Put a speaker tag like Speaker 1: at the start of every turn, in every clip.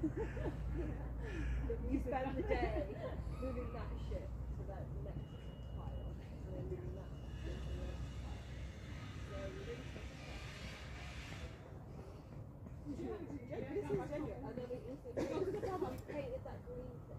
Speaker 1: You spend the day moving that shit to that next pile, and then moving that into the next pile. So you really this is genuine. And then we also painted that green thing.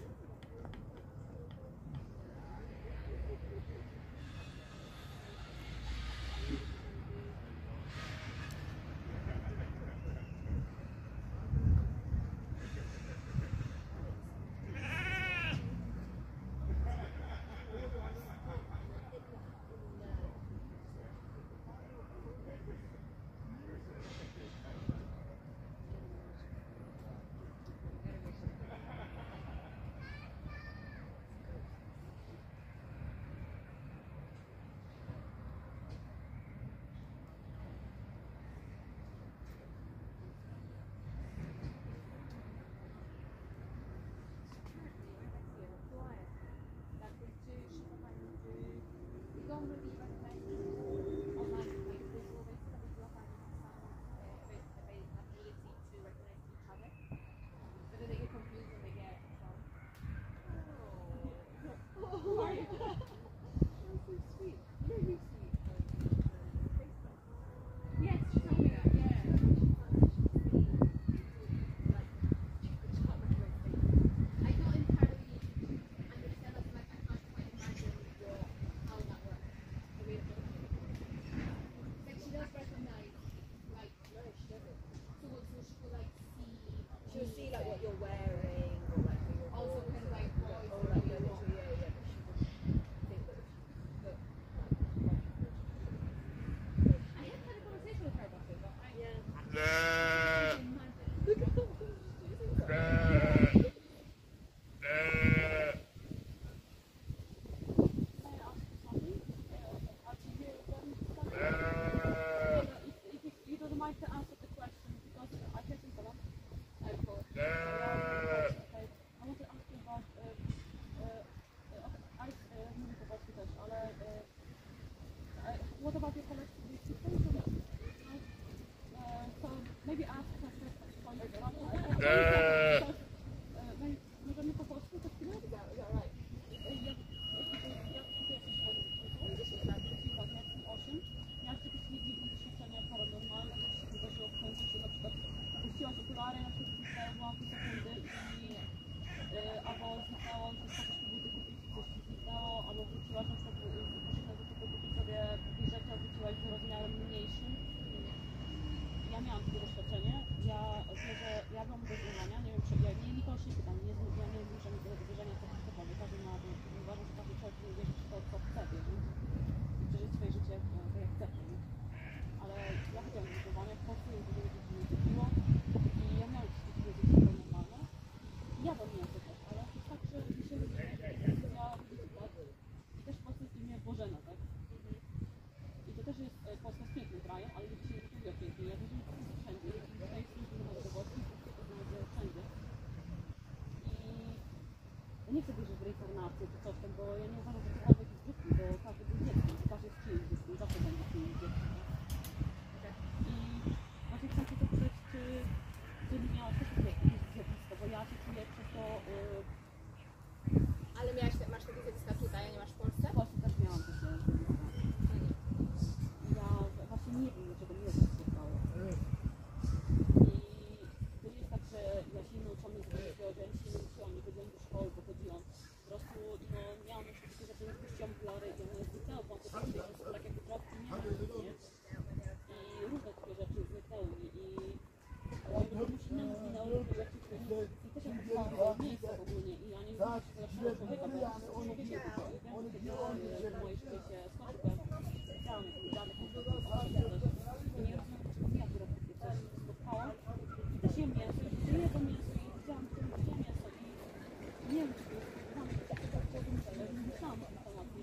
Speaker 2: Nie chcę wierzyć w reinkarnację czy coś tam, bo ja nie uważam, że cokolwiek jest brzydki, bo każdy był dzieckiem, każdy jest czyimś dzieckiem, zawsze będzie czyimś dzieckiem. I właśnie chcę się zapytać, czy ty miałaś też takie zjawisko, bo ja się czuję przez to...
Speaker 1: Ale masz takie zjawiska tutaj, a nie masz w Polsce?
Speaker 2: W Polsce też miałam takie zjawiska. Ja właśnie nie wiem, dlaczego mnie to spotkało. I to nie jest tak, że ja się nie nauczyłam języka, że ja się nie nauczyłam, nie chodziłam do szkoły, bo chodziłam. Po prostu miałam takie rzeczy, nie spuściłam flary i one zniknęły, bo to tak jak drobki nie ma, nie? I różne takie rzeczy zniknęły mi i komuś innemu zginęły różne rzeczy, które i też jak mówiłam o miejscu ogólnie i ja nie wiem, czy to lepszego człowieka, bo ja człowiekiem wiem, że w mojej szkole się skończyłem, chciałam jakiś danych, i nie rozumiem, dlaczego mnie akurat takie coś spotkało. I też jem mięso, i żyję to mięso, i widziałam, że to jest mięso i nie wiem, czy to jest myślałam o tym temacie.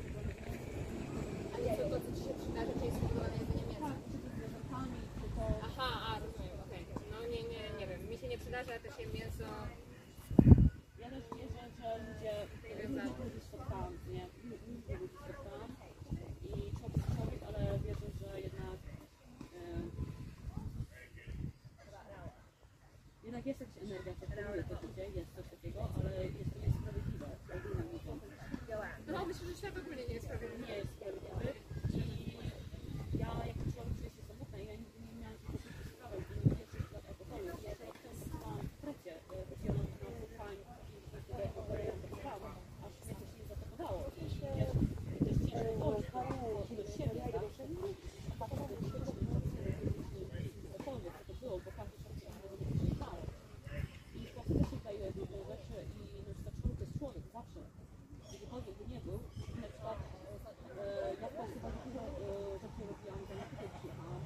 Speaker 1: Ale to co ci się przydarza, czy jest spowodowane jedzenie mięsa?
Speaker 2: Tak, czy to z zwierzętami, czy to...
Speaker 1: Aha, rozumiem, okej. No nie wiem, mi się nie przydarza, ja też jem mięso.
Speaker 2: Ja też wierzę, że różnych ludzi spotkałam, nie? Różnych ludzi spotkałam i człowiek, ale wierzę, że jednak jest jakaś energia. akceptuję to życie, jest coś takiego, ale jest to niesprawiedliwe ogólnym ludziom.
Speaker 3: No myślę, że świat ogólnie nie jest sprawiedliwy.
Speaker 2: Nie jest sprawiedliwy i ja jako człowiek czuję się samotna i ja nigdy nie miałam takiego sprawy, że nie pierwszy lat alkoholu. Ja potem pracowałam w krecie, chodziłam na full-time i sprawę, aż mnie coś nie za to podało. To jest ciężko do siebie, tak? Cokolwiek co to było, bo każdy się nie stało. I chłopcy też się daje dużo rzeczy i no, że człowiek to jest człowiek, zawsze. Gdziekolwiek by nie był, i na przykład ja w Polsce bardzo dużo rzeczy robiłam, zanim tutaj przyjechałam.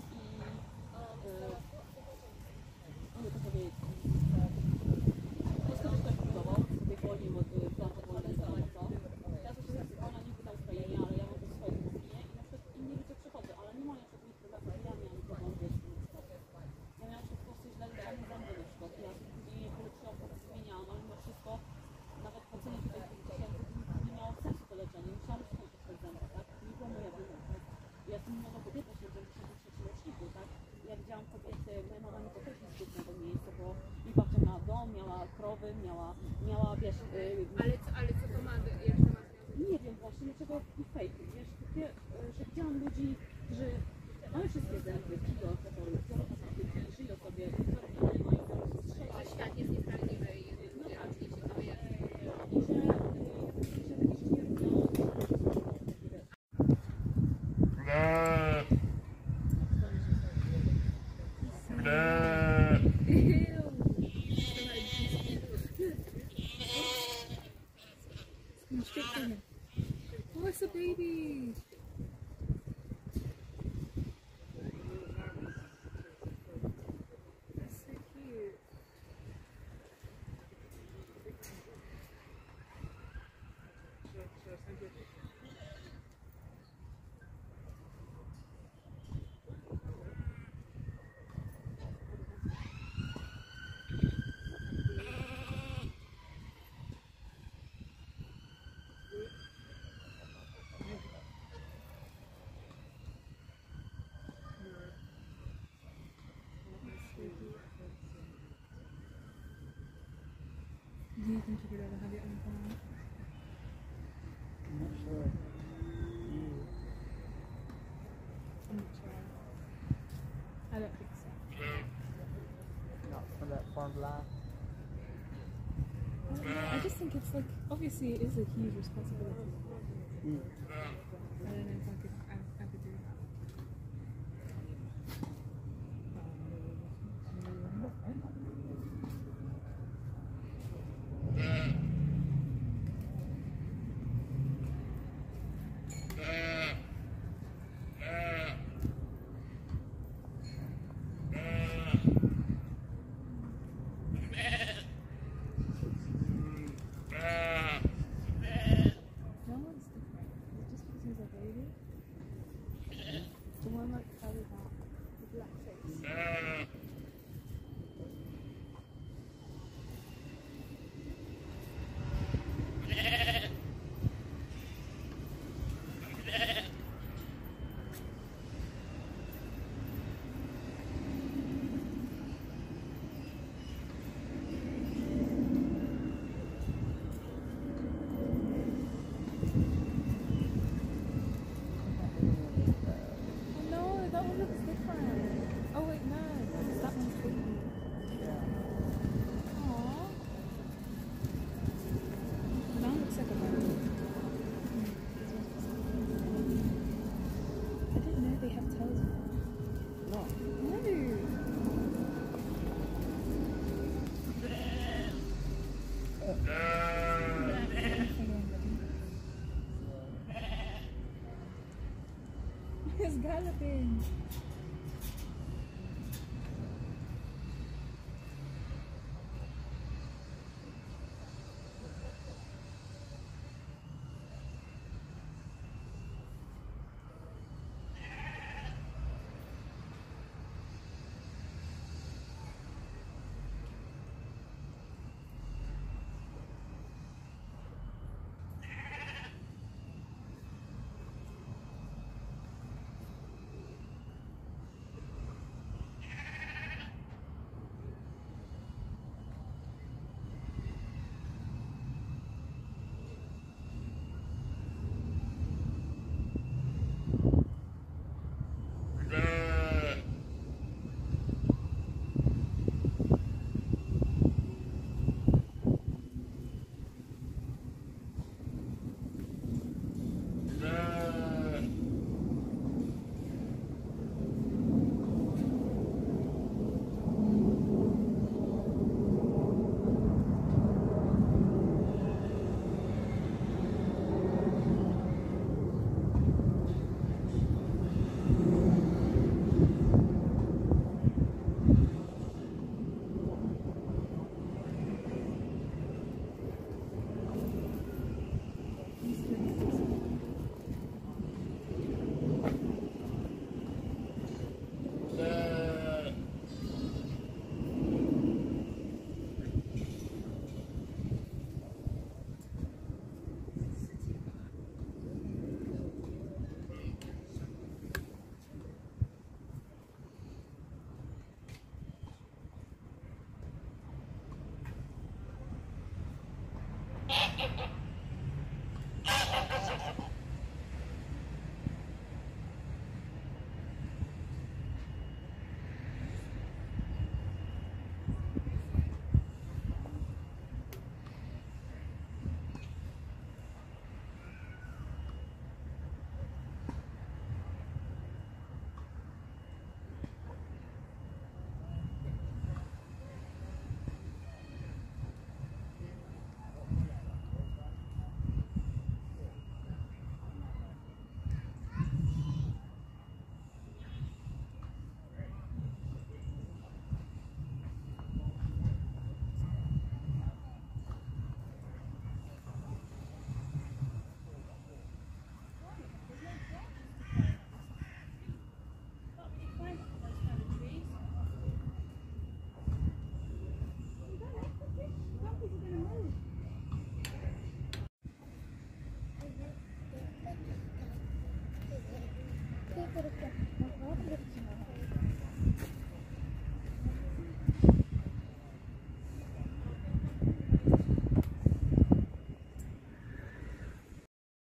Speaker 2: I mogę to powiedzieć. Polska też budował, sobie wolniej od planta wolnego co. Ja też jestem zupełnie nigdy na Ukrainie, ale ja mam też swoje opinie i na przykład inni ludzie przychodzą, ale nie mają żadnych problemów, ja miałam problem z tym. Ja miałam w Polsce źle leczone zęby na przykład, ja później nie poleczyłam, potem zmieniałam, ale mimo wszystko nawet po cenie tutaj 5000 nie miało sensu to leczenie, musiałam skończyć te zęby, tak? Nie była moja wina, tak? Ja jestem młodą kobietą, siedzę w 63 roczniku, tak? Ja widziałam kobiety, moja mama nie potrafi z trudnego miejsca, bo mi babcia miała dom, miała krowy, miała wiesz...
Speaker 3: Ale co to ma, jak to ma związek?
Speaker 2: Nie wiem właśnie, dlaczego taki fake, wiesz, takie, że widziałam ludzi, którzy mają wszystkie zęby, piją alkoholu, biorą narkotyki, żyją sobie, nie mają
Speaker 3: Że świat jest niesprawiedliwy i ludzie różni się to jest.
Speaker 1: Oh, it's a baby. That's so cute. Do you think you could ever have your own farm?
Speaker 4: I'm not sure.
Speaker 1: I'm not sure. I don't think so.
Speaker 4: Not for that farm life.
Speaker 1: I just think it's like, obviously it is a huge responsibility.
Speaker 4: Mm.